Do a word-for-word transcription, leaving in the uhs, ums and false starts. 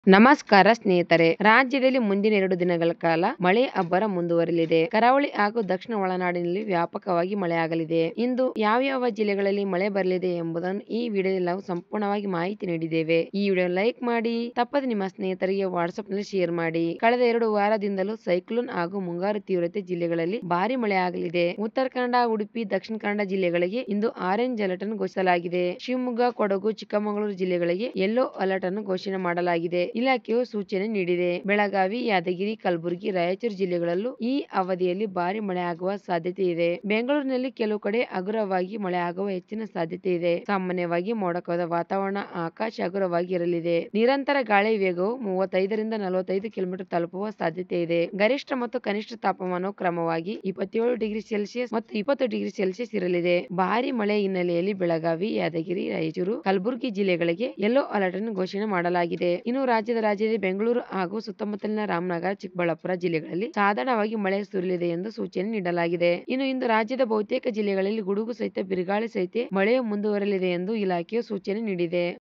ನಮಸ್ಕಾರ ಸ್ನೇಹಿತರೆ, ರಾಜ್ಯದಲ್ಲಿ ಮುಂದಿನ ಎರಡು ದಿನಗಳ ಕಾಲ ಮಳೆ ಅಬ್ಬರ ಮುಂದುವರಿಯಲಿದೆ. ಕರಾವಳಿ ಹಾಗೂ ದಕ್ಷಿಣ ಒಳನಾಡಿನಲ್ಲಿ ವ್ಯಾಪಕವಾಗಿ ಮಳೆಯಾಗಲಿದೆ. ಇಂದು ಯಾವ್ಯಾವ ಜಿಲ್ಲೆಗಳಲ್ಲಿ ಮಳೆ ಬರಲಿದೆ ಎಂಬುದನ್ನು ಈ ವಿಡಿಯೋದಲ್ಲಿ ನಾವು ಸಂಪೂರ್ಣವಾಗಿ ಮಾಹಿತಿ ನೀಡಿದ್ದೇವೆ. ಈ ವಿಡಿಯೋ ಲೈಕ್ ಮಾಡಿ, ತಪ್ಪದೆ ನಿಮ್ಮ ಸ್ನೇಹಿತರಿಗೆ ವಾಟ್ಸ್ಆಪ್ ನಲ್ಲಿ ಶೇರ್ ಮಾಡಿ. ಕಳೆದ ಎರಡು ವಾರದಿಂದಲೂ ಸೈಕ್ಲೋನ್ ಹಾಗೂ ಮುಂಗಾರು ತೀವ್ರತೆ ಜಿಲ್ಲೆಗಳಲ್ಲಿ ಭಾರಿ ಮಳೆ ಆಗಲಿದೆ. ಉತ್ತರ ಕನ್ನಡ, ಉಡುಪಿ, ದಕ್ಷಿಣ ಕನ್ನಡ ಜಿಲ್ಲೆಗಳಿಗೆ ಇಂದು ಆರೆಂಜ್ ಅಲರ್ಟ್ ಅನ್ನು ಘೋಷಿಸಲಾಗಿದೆ. ಶಿವಮೊಗ್ಗ, ಕೊಡಗು, ಚಿಕ್ಕಮಗಳೂರು ಜಿಲ್ಲೆಗಳಿಗೆ ಯೆಲ್ಲೋ ಅಲರ್ಟ್ ಅನ್ನು ಘೋಷಣೆ ಮಾಡಲಾಗಿದೆ. ಇಲಾಖೆಯು ಸೂಚನೆ ನೀಡಿದೆ. ಬೆಳಗಾವಿ, ಯಾದಗಿರಿ, ಕಲಬುರಗಿ, ರಾಯಚೂರು ಜಿಲ್ಲೆಗಳಲ್ಲೂ ಈ ಅವಧಿಯಲ್ಲಿ ಭಾರಿ ಮಳೆ ಆಗುವ ಸಾಧ್ಯತೆ ಇದೆ. ಬೆಂಗಳೂರಿನಲ್ಲಿ ಕೆಲವು ಕಡೆ ಹಗುರವಾಗಿ ಮಳೆ ಆಗುವ ಹೆಚ್ಚಿನ ಸಾಧ್ಯತೆ ಇದೆ. ಸಾಮಾನ್ಯವಾಗಿ ಮೋಡ ಕವಿದ ವಾತಾವರಣ, ಆಕಾಶ ಹಗುರವಾಗಿ ಇರಲಿದೆ. ನಿರಂತರ ಗಾಳಿ ವೇಗವು ಮೂವತ್ತೈದರಿಂದ ನಲವತ್ತೈದು ಕಿಲೋಮೀಟರ್ ತಲುಪುವ ಸಾಧ್ಯತೆ ಇದೆ. ಗರಿಷ್ಠ ಮತ್ತು ಕನಿಷ್ಠ ತಾಪಮಾನವು ಕ್ರಮವಾಗಿ ಇಪ್ಪತ್ತೇಳು ಡಿಗ್ರಿ ಸೆಲ್ಸಿಯಸ್ ಮತ್ತು ಇಪ್ಪತ್ತು ಡಿಗ್ರಿ ಸೆಲ್ಸಿಯಸ್ ಇರಲಿದೆ. ಭಾರಿ ಮಳೆ ಹಿನ್ನೆಲೆಯಲ್ಲಿ ಬೆಳಗಾವಿ, ಯಾದಗಿರಿ, ರಾಯಚೂರು, ಕಲಬುರಗಿ ಜಿಲ್ಲೆಗಳಿಗೆ ಯೆಲ್ಲೋ ಅಲರ್ಟ್ ಅನ್ನು ಘೋಷಣೆ ಮಾಡಲಾಗಿದೆ. ಇನ್ನು ರಾಜ್ಯದ ರಾಜ್ಯದಲ್ಲಿ ಬೆಂಗಳೂರು ಹಾಗೂ ಸುತ್ತಮುತ್ತಲಿನ ರಾಮನಗರ, ಚಿಕ್ಕಬಳ್ಳಾಪುರ ಜಿಲ್ಲೆಗಳಲ್ಲಿ ಸಾಧಾರಣವಾಗಿ ಮಳೆ ಸುರಿಯಲಿದೆ ಎಂದು ಸೂಚನೆ ನೀಡಲಾಗಿದೆ. ಇನ್ನು ಇಂದು ರಾಜ್ಯದ ಬಹುತೇಕ ಜಿಲ್ಲೆಗಳಲ್ಲಿ ಗುಡುಗು ಸಹಿತ ಬಿರುಗಾಳಿ ಸಹಿತ ಮಳೆಯು ಮುಂದುವರಿಯಲಿದೆ ಎಂದು ಇಲಾಖೆಯು ಸೂಚನೆ ನೀಡಿದೆ.